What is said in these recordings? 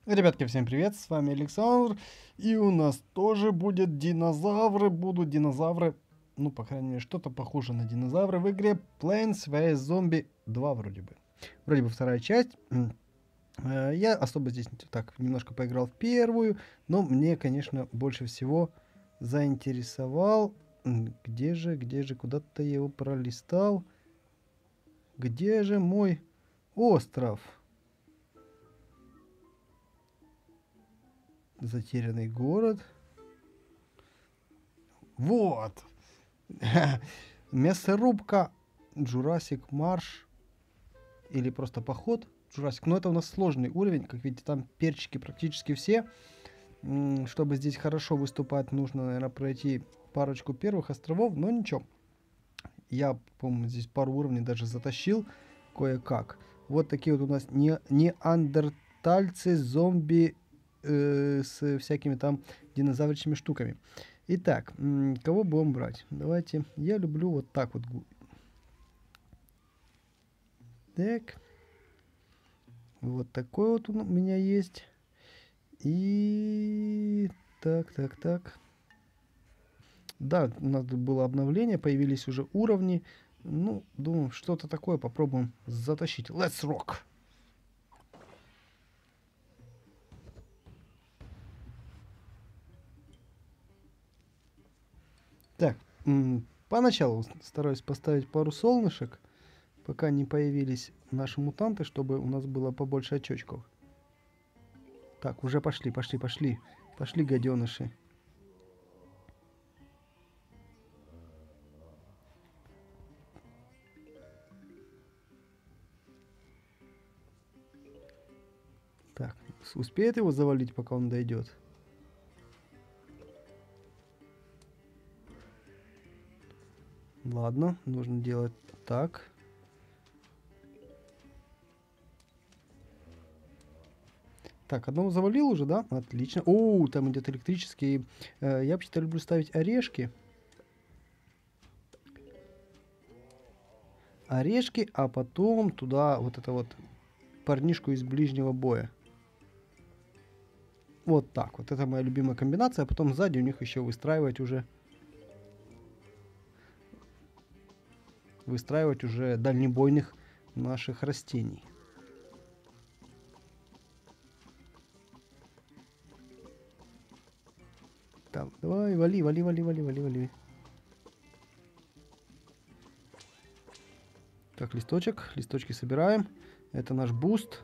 Ребятки, всем привет, с вами Александр, и у нас тоже будут динозавры, ну, по крайней мере, что-то похоже на динозавры в игре Plants vs Zombie 2 вроде бы вторая часть. Я особо здесь так немножко поиграл в первую, но мне, конечно, больше всего заинтересовал, где же, куда-то я его пролистал, где же мой остров? Затерянный город. Вот. Мясорубка Jurassic Marsh или просто поход Jurassic. Но это у нас сложный уровень, как видите, там перчики практически все. Чтобы здесь хорошо выступать, нужно, наверное, пройти парочку первых островов, но ничего. Я, по-моему, здесь пару уровней даже затащил кое-как. Вот такие вот у нас неандертальцы, зомби с всякими там динозавричными штуками. Итак, кого будем брать? Давайте, я люблю вот так вот. Так. Вот такой вот у меня есть. И... Так. Да, у нас было обновление, появились уже уровни. Ну, думаю, что-то такое попробуем затащить. Let's rock! Так, поначалу стараюсь поставить пару солнышек, пока не появились наши мутанты, чтобы у нас было побольше очечков. Так, уже пошли. Пошли, гаденыши. Так, успеет его завалить, пока он дойдет? Ладно, нужно делать так. Так, одного завалил уже, да? Отлично. О, там идет электрический. Я вообще-то люблю ставить орешки. Орешки, а потом туда вот это вот парнишку из ближнего боя. Вот так вот. Это моя любимая комбинация. А потом сзади у них еще выстраивать уже дальнебойных наших растений. Так, давай, вали. Так, листочки собираем. Это наш буст.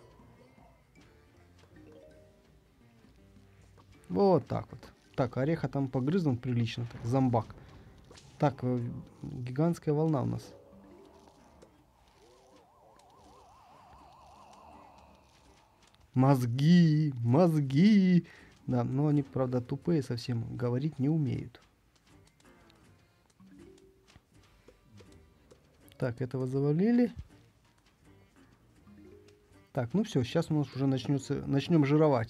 Вот так вот. Так, ореха там погрызан прилично. Так, зомбак. Так, гигантская волна у нас. Мозги. Да, но они, правда, тупые совсем. Говорить не умеют. Так, этого завалили. Так, ну все, сейчас у нас уже начнем жировать.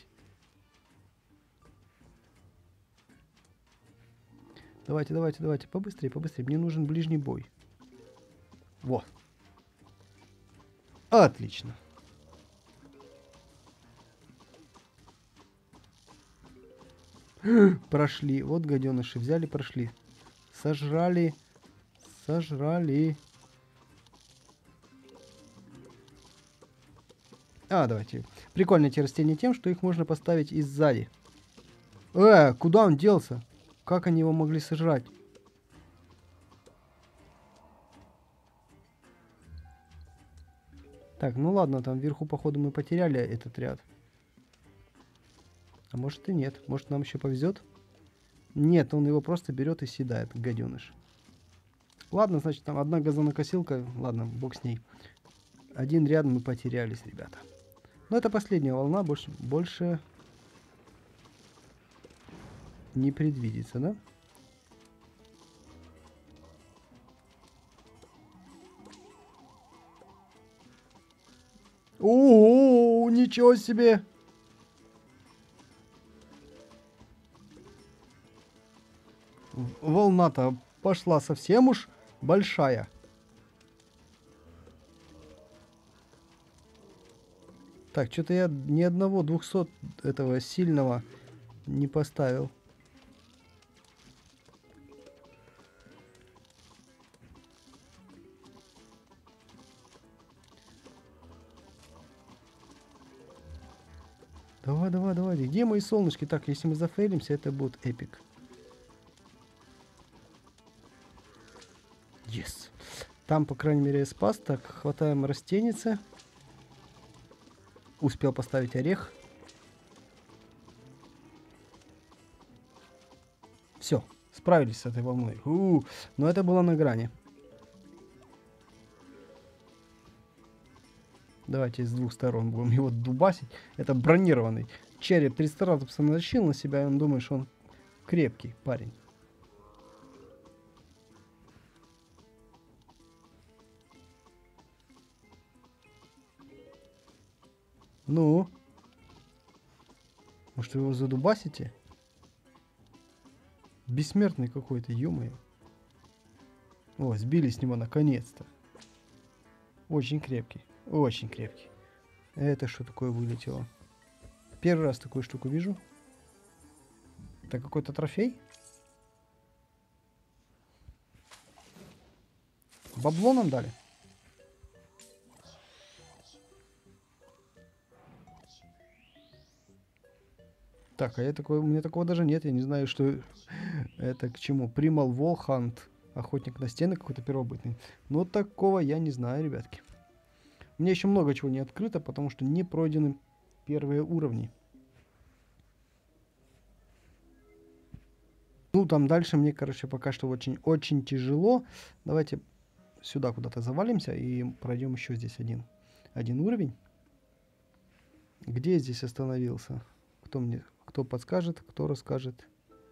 Давайте, побыстрее. Мне нужен ближний бой. Вот. Отлично. Прошли. Вот гаденыши. Взяли, прошли. Сожрали. Давайте. Прикольно эти растения тем, что их можно поставить и сзади. Куда он делся? Как они его могли сожрать? Так, ну ладно, там вверху, походу, мы потеряли этот ряд. А может и нет. Может, нам еще повезет? Нет, он его просто берет и съедает, гаденыш. Ладно, значит, там одна газонокосилка. Ладно, бог с ней. Один ряд мы потерялись, ребята. Но это последняя волна, больше не предвидится, да? Ого, ничего себе! Волна-то пошла совсем уж большая. Так, что-то я ни одного 200 этого сильного не поставил. Давай, давай, давай. Где мои солнышки? Так, если мы зафейлимся, это будет эпик. Yes. Там, по крайней мере, я спас. Так, хватаем растеницы. Успел поставить орех. Все, справились с этой волной. Но это было на грани. Давайте с двух сторон будем его дубасить. Это бронированный череп трицератопса натащил на себя, и он думает, что он крепкий парень. Ну? Может, вы его задубасите? Бессмертный какой-то, ё-моё. О, сбили с него наконец-то. Очень крепкий. Очень крепкий. Это что такое вылетело? Первый раз такую штуку вижу. Это какой-то трофей? Бабло нам дали? Так, а я такой, у меня такого даже нет. Я не знаю, что это к чему. Примал Волхант. Охотник на стены какой-то первобытный. Но такого я не знаю, ребятки. У меня еще много чего не открыто, потому что не пройдены первые уровни. Ну, там дальше мне, короче, пока что очень тяжело. Давайте сюда куда-то завалимся и пройдем еще здесь один уровень. Где я здесь остановился? Кто подскажет, кто расскажет?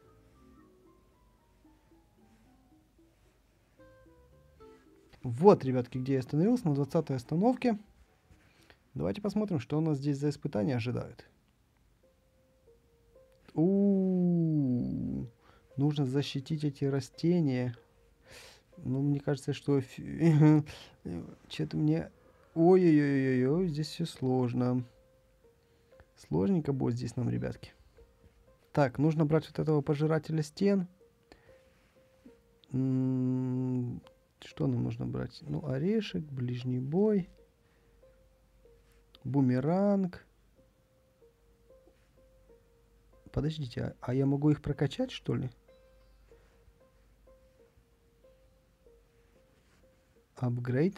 Вот, ребятки, где я остановился, на 20-й остановке. Давайте посмотрим, что у нас здесь за испытания ожидают. Нужно защитить эти растения. Ну, мне кажется, что... Что-то мне... Ой-ой-ой-ой, здесь все сложно. Сложненько будет здесь нам, ребятки. Так, нужно брать вот этого пожирателя стен. Что нам нужно брать? Ну, орешек, ближний бой. Бумеранг. Подождите, а я могу их прокачать, что ли? Апгрейд.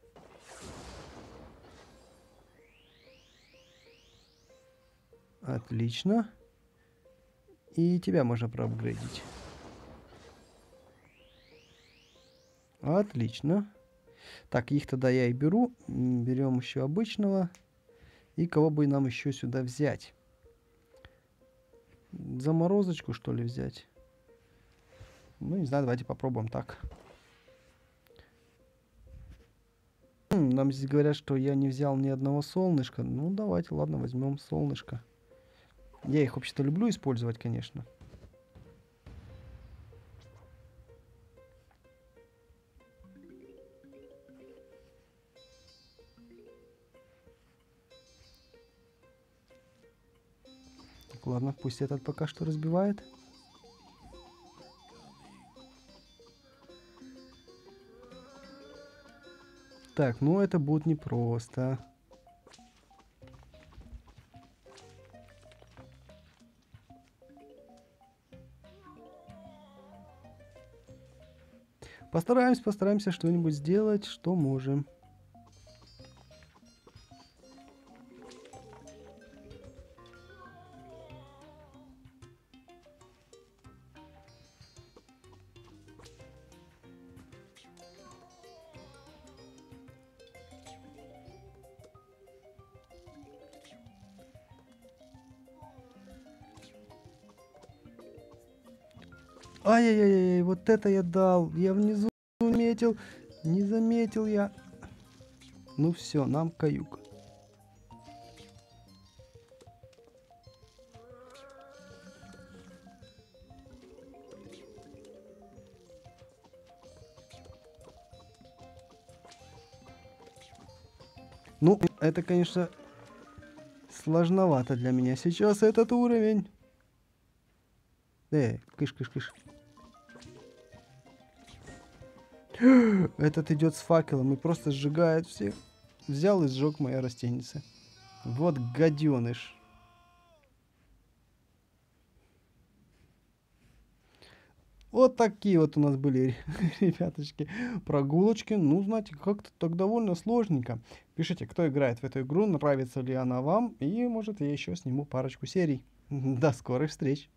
Отлично. И тебя можно проапгрейдить. Отлично. Так, их тогда я и беру. Берем еще обычного. И кого бы нам еще сюда взять? Заморозочку, что ли, взять? Ну, не знаю, давайте попробуем так. Нам здесь говорят, что я не взял ни одного солнышка. Ну, давайте, ладно, возьмем солнышко. Я их вообще-то люблю использовать, конечно. Так, ладно, пусть этот пока что разбивает. Так, ну это будет непросто. Постараемся что-нибудь сделать, что можем. Ай-яй-яй, вот это я дал. Я внизу заметил. Не заметил я. Ну все, нам каюк. Ну, это, конечно, Сложновато для меня сейчас этот уровень. Кыш, кыш, кыш. Этот идет с факелом и просто сжигает всех. Взял и сжег мои растеницы. Вот гаденыш. Вот такие вот у нас были, ребяточки, прогулочки. Ну, знаете, как-то так довольно сложненько. Пишите, кто играет в эту игру, нравится ли она вам. И, может, я еще сниму парочку серий. До скорых встреч!